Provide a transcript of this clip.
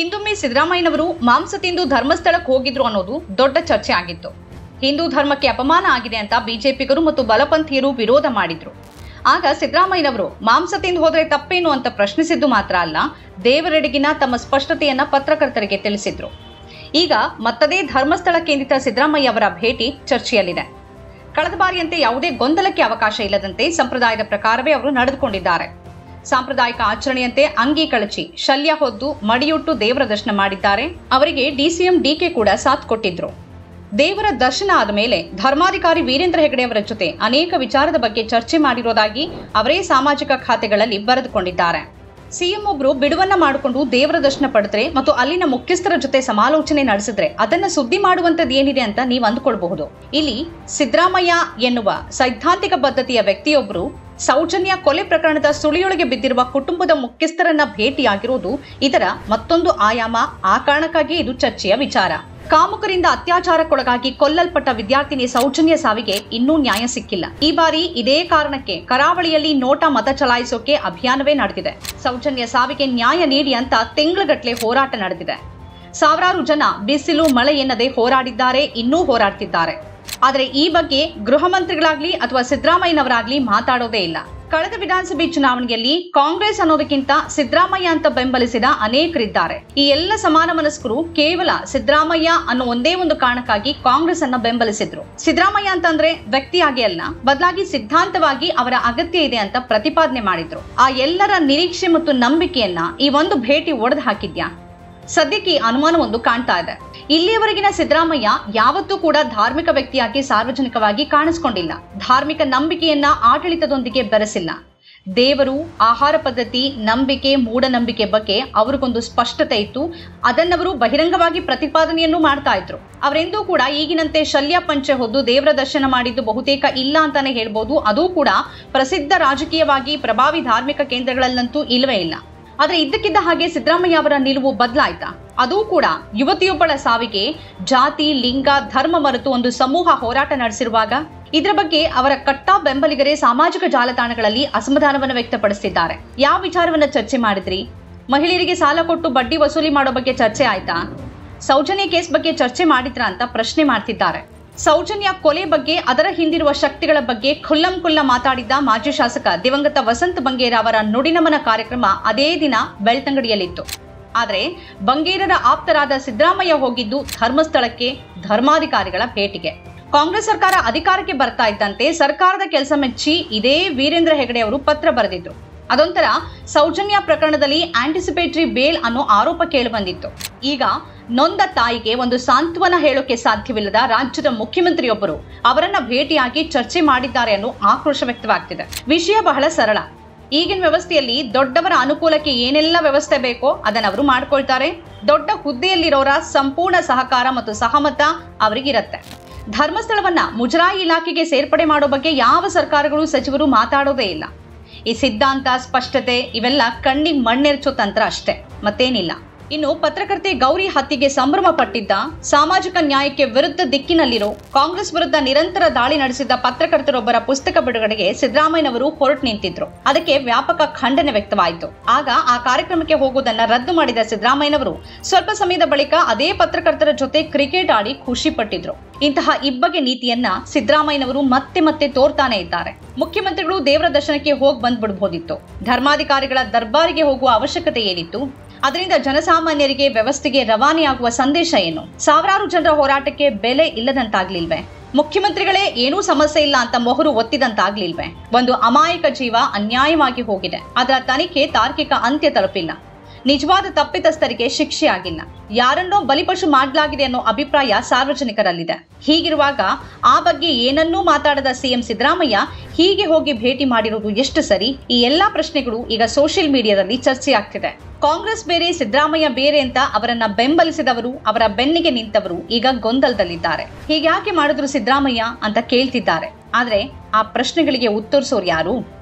ಹಿಂದೊಮ್ಮೆ ಸಿದ್ದರಾಮಯ್ಯನವರು ಮಾಂಸ ತಿಂದು ಧರ್ಮಸ್ಥಳಕ್ಕೆ ಹೋಗಿದ್ರು ಅನ್ನೋದು ದೊಡ್ಡ ಚರ್ಚೆ ಆಗಿತ್ತು. ಹಿಂದೂ ಧರ್ಮಕ್ಕೆ ಅಪಮಾನ ಆಗಿದೆ ಅಂತ ಬಿಜೆಪಿಗರು ಮತ್ತು ಬಲಪಂಥೀಯರು ವಿರೋಧ ಮಾಡಿದ್ರು. ಆಗ ಸಿದ್ದರಾಮಯ್ಯನವರು ಮಾಂಸ ತಿಂದು ಹೋದ್ರೆ ತಪ್ಪೇನು ಅಂತ ಪ್ರಶ್ನಿಸಿದ್ದು ಮಾತ್ರ ಅಲ್ಲ, ದೇವರೆಡೆಗಿನ ತಮ್ಮ ಸ್ಪಷ್ಟತೆಯನ್ನ ಪತ್ರಕರ್ತರಿಗೆ ತಿಳಿಸಿದ್ರು. ಈಗ ಮತ್ತದೇ ಧರ್ಮಸ್ಥಳ ಕೇಂದ್ರಿತ ಸಿದ್ದರಾಮಯ್ಯ ಅವರ ಭೇಟಿ ಚರ್ಚೆಯಲ್ಲಿದೆ. ಕಳೆದ ಬಾರಿಯಂತೆ ಯಾವುದೇ ಗೊಂದಲಕ್ಕೆ ಅವಕಾಶ ಇಲ್ಲದಂತೆ ಸಂಪ್ರದಾಯದ ಪ್ರಕಾರವೇ ಅವರು ನಡೆದುಕೊಂಡಿದ್ದಾರೆ. ಸಾಂಪ್ರದಾಯಿಕ ಆಚರಣೆಯಂತೆ ಅಂಗಿ ಕಳಚಿ ಶಲ್ಯ ಹೊದ್ದು ಮಡಿಯುಟ್ಟು ದೇವರ ದರ್ಶನ ಮಾಡಿದ್ದಾರೆ. ಅವರಿಗೆ ಡಿಸಿಎಂ ಡಿಕೆ ಕೂಡ ಸಾಥ್ ಕೊಟ್ಟಿದ್ರು. ದೇವರ ದರ್ಶನ ಆದ ಮೇಲೆ ಧರ್ಮಾಧಿಕಾರಿ ವೀರೇಂದ್ರ ಹೆಗಡೆ ಅವರ ಜೊತೆ ಅನೇಕ ವಿಚಾರದ ಬಗ್ಗೆ ಚರ್ಚೆ ಮಾಡಿರೋದಾಗಿ ಅವರೇ ಸಾಮಾಜಿಕ ಖಾತೆಗಳಲ್ಲಿ ಬರೆದುಕೊಂಡಿದ್ದಾರೆ. ಸಿಎಂ ಒಬ್ರು ಬಿಡುವನ್ನ ಮಾಡಿಕೊಂಡು ದೇವರ ದರ್ಶನ ಪಡೆದ್ರೆ ಮತ್ತು ಅಲ್ಲಿನ ಮುಖ್ಯಸ್ಥರ ಜೊತೆ ಸಮಾಲೋಚನೆ ನಡೆಸಿದ್ರೆ ಅದನ್ನ ಸುದ್ದಿ ಮಾಡುವಂತದ್ದು ಏನಿದೆ ಅಂತ ನೀವು ಅಂದುಕೊಳ್ಬಹುದು. ಇಲ್ಲಿ ಸಿದ್ದರಾಮಯ್ಯ ಎನ್ನುವ ಸೈದ್ಧಾಂತಿಕ ಬದ್ಧತೆಯ ವ್ಯಕ್ತಿಯೊಬ್ಬರು ಸೌಜನ್ಯ ಕೊಲೆ ಪ್ರಕರಣದ ಸುಳಿಯೊಳಗೆ ಬಿದ್ದಿರುವ ಕುಟುಂಬದ ಮುಖ್ಯಸ್ಥರನ್ನ ಭೇಟಿಯಾಗಿರುವುದು ಇದರ ಮತ್ತೊಂದು ಆಯಾಮ. ಆ ಕಾರಣಕ್ಕಾಗಿ ಇದು ಚರ್ಚೆಯ ವಿಚಾರ. ಕಾಮುಕರಿಂದ ಅತ್ಯಾಚಾರಕ್ಕೊಳಗಾಗಿ ಕೊಲ್ಲಲ್ಪಟ್ಟ ವಿದ್ಯಾರ್ಥಿನಿ ಸೌಜನ್ಯ ಸಾವಿಗೆ ಇನ್ನೂ ನ್ಯಾಯ ಸಿಕ್ಕಿಲ್ಲ. ಈ ಬಾರಿ ಇದೇ ಕಾರಣಕ್ಕೆ ಕರಾವಳಿಯಲ್ಲಿ ನೋಟಾ ಮತ ಚಲಾಯಿಸೋಕೆ ಅಭಿಯಾನವೇ ನಡೆದಿದೆ. ಸೌಜನ್ಯ ಸಾವಿಗೆ ನ್ಯಾಯ ನೀಡಿ ಅಂತ ತಿಂಗಳುಗಟ್ಟಲೆ ಹೋರಾಟ ನಡೆದಿದೆ. ಸಾವಿರಾರು ಜನ ಬಿಸಿಲು ಮಳೆ ಎನ್ನದೆ ಹೋರಾಡಿದ್ದಾರೆ, ಇನ್ನೂ ಹೋರಾಡ್ತಿದ್ದಾರೆ. ಆದರೆ ಈ ಬಗ್ಗೆ ಗೃಹ ಮಂತ್ರಿಗಳಾಗ್ಲಿ ಅಥವಾ ಸಿದ್ದರಾಮಯ್ಯನವರಾಗ್ಲಿ ಮಾತಾಡೋದೇ ಇಲ್ಲ. ಕಳೆದ ವಿಧಾನಸಭೆ ಚುನಾವಣೆಯಲ್ಲಿ ಕಾಂಗ್ರೆಸ್ ಅನ್ನೋದಕ್ಕಿಂತ ಸಿದ್ದರಾಮಯ್ಯ ಅಂತ ಬೆಂಬಲಿಸಿದ ಅನೇಕರಿದ್ದಾರೆ. ಈ ಎಲ್ಲ ಸಮಾನ ಮನಸ್ಕರು ಕೇವಲ ಸಿದ್ದರಾಮಯ್ಯ ಅನ್ನೋ ಒಂದೇ ಒಂದು ಕಾರಣಕ್ಕಾಗಿ ಕಾಂಗ್ರೆಸ್ ಅನ್ನ ಬೆಂಬಲಿಸಿದ್ರು. ಸಿದ್ದರಾಮಯ್ಯ ಅಂತಂದ್ರೆ ವ್ಯಕ್ತಿಯಾಗಿ ಅಲ್ಲ, ಬದಲಾಗಿ ಸಿದ್ಧಾಂತವಾಗಿ ಅವರ ಅಗತ್ಯ ಇದೆ ಅಂತ ಪ್ರತಿಪಾದನೆ ಮಾಡಿದ್ರು. ಆ ಎಲ್ಲರ ನಿರೀಕ್ಷೆ ಮತ್ತು ನಂಬಿಕೆಯನ್ನ ಈ ಒಂದು ಭೇಟಿ ಒಡೆದು ಹಾಕಿದ್ಯಾ? ಸದ್ಯಕ್ಕೆ ಅನುಮಾನವೊಂದು ಕಾಣ್ತಾ ಇದೆ. ಇಲ್ಲಿಯವರೆಗಿನ ಸಿದ್ದರಾಮಯ್ಯ ಯಾವತ್ತೂ ಕೂಡ ಧಾರ್ಮಿಕ ವ್ಯಕ್ತಿಯಾಗಿ ಸಾರ್ವಜನಿಕವಾಗಿ ಕಾಣಿಸಿಕೊಂಡಿಲ್ಲ. ಧಾರ್ಮಿಕ ನಂಬಿಕೆಯನ್ನ ಆಡಳಿತದೊಂದಿಗೆ ಬೆರೆಸಿಲ್ಲ. ದೇವರು, ಆಹಾರ ಪದ್ಧತಿ, ನಂಬಿಕೆ, ಮೂಢನಂಬಿಕೆ ಬಗ್ಗೆ ಅವ್ರಿಗೊಂದು ಸ್ಪಷ್ಟತೆ ಇತ್ತು. ಅದನ್ನವರು ಬಹಿರಂಗವಾಗಿ ಪ್ರತಿಪಾದನೆಯನ್ನು ಮಾಡ್ತಾ ಇದ್ರು. ಅವರೆಂದೂ ಕೂಡ ಈಗಿನಂತೆ ಶಲ್ಯ ಪಂಚೆ ಹೊದ್ದು ದೇವರ ದರ್ಶನ ಮಾಡಿದ್ದು ಬಹುತೇಕ ಇಲ್ಲ ಅಂತಾನೆ ಹೇಳ್ಬೋದು. ಅದೂ ಕೂಡ ಪ್ರಸಿದ್ಧ ರಾಜಕೀಯವಾಗಿ ಪ್ರಭಾವಿ ಧಾರ್ಮಿಕ ಕೇಂದ್ರಗಳಲ್ಲಂತೂ ಇಲ್ಲವೇ ಇಲ್ಲ. ಆದ್ರೆ ಇದ್ದಕ್ಕಿದ್ದ ಹಾಗೆ ಸಿದ್ದರಾಮಯ್ಯ ಅವರ ನಿಲುವು ಬದಲಾಯ್ತಾ? ಅದೂ ಕೂಡ ಯುವತಿಯೊಬ್ಬಳ ಸಾವಿಗೆ ಜಾತಿ, ಲಿಂಗ, ಧರ್ಮ ಮರೆತು ಒಂದು ಸಮೂಹ ಹೋರಾಟ ನಡೆಸಿರುವಾಗ ಇದರ ಬಗ್ಗೆ ಅವರ ಕಟ್ಟಾ ಬೆಂಬಲಿಗರೇ ಸಾಮಾಜಿಕ ಜಾಲತಾಣಗಳಲ್ಲಿ ಅಸಮಾಧಾನವನ್ನು ವ್ಯಕ್ತಪಡಿಸಿದ್ದಾರೆ. ಯಾವ ವಿಚಾರವನ್ನ ಚರ್ಚೆ ಮಾಡಿದ್ರಿ? ಮಹಿಳೆಯರಿಗೆ ಸಾಲ ಕೊಟ್ಟು ಬಡ್ಡಿ ವಸೂಲಿ ಮಾಡೋ ಬಗ್ಗೆ ಚರ್ಚೆ ಆಯ್ತಾ? ಸೌಜನ್ಯ ಕೇಸ್ ಬಗ್ಗೆ ಚರ್ಚೆ ಮಾಡಿದ್ರಾ ಅಂತ ಪ್ರಶ್ನೆ ಮಾಡ್ತಿದ್ದಾರೆ. ಸೌಜನ್ಯ ಕೊಲೆ ಬಗ್ಗೆ, ಅದರ ಹಿಂದಿರುವ ಶಕ್ತಿಗಳ ಬಗ್ಗೆ ಖುಲ್ಲಂ ಮಾತಾಡಿದ್ದ ಮಾಜಿ ಶಾಸಕ ದಿವಂಗತ ವಸಂತ ಬಂಗೇರ ಅವರ ನುಡಿನಮನ ಕಾರ್ಯಕ್ರಮ ಅದೇ ದಿನ ಬೆಳ್ತಂಗಡಿಯಲ್ಲಿತ್ತು. ಆದರೆ ಬಂಗೇರರ ಆಪ್ತರಾದ ಸಿದ್ದರಾಮಯ್ಯ ಹೋಗಿದ್ದು ಧರ್ಮಸ್ಥಳಕ್ಕೆ, ಧರ್ಮಾಧಿಕಾರಿಗಳ ಭೇಟಿಗೆ. ಕಾಂಗ್ರೆಸ್ ಸರ್ಕಾರ ಅಧಿಕಾರಕ್ಕೆ ಬರ್ತಾ ಇದ್ದಂತೆ ಸರ್ಕಾರದ ಕೆಲಸ ಮೆಚ್ಚಿ ಇದೇ ವೀರೇಂದ್ರ ಹೆಗಡೆ ಅವರು ಪತ್ರ ಬರೆದಿದ್ರು. ಅದೊಂಥರ ಸೌಜನ್ಯ ಪ್ರಕರಣದಲ್ಲಿ ಆಂಟಿಸಿಪೇಟರಿ ಬೇಲ್ ಅನ್ನೋ ಆರೋಪ ಕೇಳಿಬಂದಿತ್ತು. ಈಗ ನೊಂದ ತಾಯಿಗೆ ಒಂದು ಸಾಂತ್ವನ ಹೇಳೋಕೆ ಸಾಧ್ಯವಿಲ್ಲದ ರಾಜ್ಯದ ಮುಖ್ಯಮಂತ್ರಿಯೊಬ್ಬರು ಅವರನ್ನ ಭೇಟಿಯಾಗಿ ಚರ್ಚೆ ಮಾಡಿದ್ದಾರೆ ಅನ್ನೋ ಆಕ್ರೋಶ ವ್ಯಕ್ತವಾಗ್ತಿದೆ. ವಿಷಯ ಬಹಳ ಸರಳ. ಈಗಿನ ವ್ಯವಸ್ಥೆಯಲ್ಲಿ ದೊಡ್ಡವರ ಅನುಕೂಲಕ್ಕೆ ಏನೆಲ್ಲ ವ್ಯವಸ್ಥೆ ಬೇಕೋ ಅದನ್ನ ಅವರು ಮಾಡ್ಕೊಳ್ತಾರೆ. ದೊಡ್ಡ ಹುದ್ದೆಯಲ್ಲಿರೋರ ಸಂಪೂರ್ಣ ಸಹಕಾರ ಮತ್ತು ಸಹಮತ ಅವರಿಗಿರತ್ತೆ. ಧರ್ಮಸ್ಥಳವನ್ನ ಮುಜರಾಯಿ ಇಲಾಖೆಗೆ ಸೇರ್ಪಡೆ ಮಾಡೋ ಬಗ್ಗೆ ಯಾವ ಸರ್ಕಾರಗಳು, ಸಚಿವರು ಮಾತಾಡೋದೇ ಇಲ್ಲ. ಈ ಸಿದ್ಧಾಂತ, ಸ್ಪಷ್ಟತೆ ಇವೆಲ್ಲ ಕಣ್ಣಿಗೆ ಮಣ್ಣೆರಚೋ ತಂತ್ರ ಅಷ್ಟೇ, ಮತ್ತೇನಿಲ್ಲ. ಇನ್ನು ಪತ್ರಕರ್ತೆ ಗೌರಿ ಹತ್ಯೆಗೆ ಸಂಭ್ರಮ ಪಟ್ಟಿದ್ದ, ಸಾಮಾಜಿಕ ನ್ಯಾಯಕ್ಕೆ ವಿರುದ್ಧ ದಿಕ್ಕಿನಲ್ಲಿರೋ, ಕಾಂಗ್ರೆಸ್ ವಿರುದ್ಧ ನಿರಂತರ ದಾಳಿ ನಡೆಸಿದ್ದ ಪತ್ರಕರ್ತರೊಬ್ಬರ ಪುಸ್ತಕ ಬಿಡುಗಡೆಗೆ ಸಿದ್ದರಾಮಯ್ಯನವರು ಹೊರಟು ನಿಂತಿದ್ರು. ಅದಕ್ಕೆ ವ್ಯಾಪಕ ಖಂಡನೆ ವ್ಯಕ್ತವಾಯಿತು. ಆಗ ಆ ಕಾರ್ಯಕ್ರಮಕ್ಕೆ ಹೋಗುವುದನ್ನ ರದ್ದು ಮಾಡಿದ ಸಿದ್ದರಾಮಯ್ಯನವರು ಸ್ವಲ್ಪ ಸಮಯದ ಬಳಿಕ ಅದೇ ಪತ್ರಕರ್ತರ ಜೊತೆ ಕ್ರಿಕೆಟ್ ಆಡಿ ಖುಷಿ ಪಟ್ಟಿದ್ರು. ಇಂತಹ ಇಬ್ಬಗೆ ನೀತಿಯನ್ನ ಸಿದ್ದರಾಮಯ್ಯನವರು ಮತ್ತೆ ತೋರ್ತಾನೆ ಇದ್ದಾರೆ. ಮುಖ್ಯಮಂತ್ರಿಗಳು ದೇವರ ದರ್ಶನಕ್ಕೆ ಹೋಗಿ ಬಂದ್ಬಿಡಬಹುದಿತ್ತು. ಧರ್ಮಾಧಿಕಾರಿಗಳ ದರ್ಬಾರಿಗೆ ಹೋಗುವ ಅವಶ್ಯಕತೆ ಏನಿತ್ತು? ಅದರಿಂದ ಜನಸಾಮಾನ್ಯರಿಗೆ, ವ್ಯವಸ್ಥೆಗೆ ರವಾನೆಯಾಗುವ ಸಂದೇಶ ಏನು? ಸಾವಿರಾರು ಜನರ ಹೋರಾಟಕ್ಕೆ ಬೆಲೆ ಇಲ್ಲದಂತಾಗ್ಲಿಲ್ವೇ? ಮುಖ್ಯಮಂತ್ರಿಗಳೇ ಏನೂ ಸಮಸ್ಯೆ ಇಲ್ಲ ಅಂತ ಮೊಹರು ಒತ್ತಿದಂತಾಗ್ಲಿಲ್ವೇ? ಒಂದು ಅಮಾಯಕ ಜೀವ ಅನ್ಯಾಯವಾಗಿ ಹೋಗಿದೆ. ಅದರ ತನಿಖೆ ತಾರ್ಕಿಕ ಅಂತ್ಯ ತಲುಪಿಲ್ಲ. ನಿಜವಾದ ತಪ್ಪಿತಸ್ಥರಿಗೆ ಶಿಕ್ಷೆ ಆಗಿಲ್ಲ. ಯಾರನ್ನೋ ಬಲಿಪಶು ಮಾಡಲಾಗಿದೆ ಅನ್ನೋ ಅಭಿಪ್ರಾಯ ಸಾರ್ವಜನಿಕರಲ್ಲಿದೆ. ಹೀಗಿರುವಾಗ ಆ ಬಗ್ಗೆ ಏನನ್ನೂ ಮಾತಾಡದ ಸಿಎಂ ಸಿದ್ದರಾಮಯ್ಯ ಹೀಗೆ ಹೋಗಿ ಭೇಟಿ ಮಾಡಿರುವುದು ಎಷ್ಟು ಸರಿ? ಈ ಎಲ್ಲಾ ಪ್ರಶ್ನೆಗಳು ಈಗ ಸೋಷಿಯಲ್ ಮೀಡಿಯಾದಲ್ಲಿ ಚರ್ಚೆ ಆಗ್ತಿದೆ. ಕಾಂಗ್ರೆಸ್ ಬೇರೆ, ಸಿದ್ದರಾಮಯ್ಯ ಬೇರೆ ಅಂತ ಅವರನ್ನ ಬೆಂಬಲಿಸಿದವರು, ಅವರ ಬೆನ್ನಿಗೆ ನಿಂತವರು ಈಗ ಗೊಂದಲದಲ್ಲಿದ್ದಾರೆ. ಹೀಗ್ಯಾಕೆ ಮಾಡಿದ್ರು ಸಿದ್ದರಾಮಯ್ಯ ಅಂತ ಕೇಳ್ತಿದ್ದಾರೆ. ಆದ್ರೆ ಆ ಪ್ರಶ್ನೆಗಳಿಗೆ ಉತ್ತರಿಸೋರು ಯಾರು?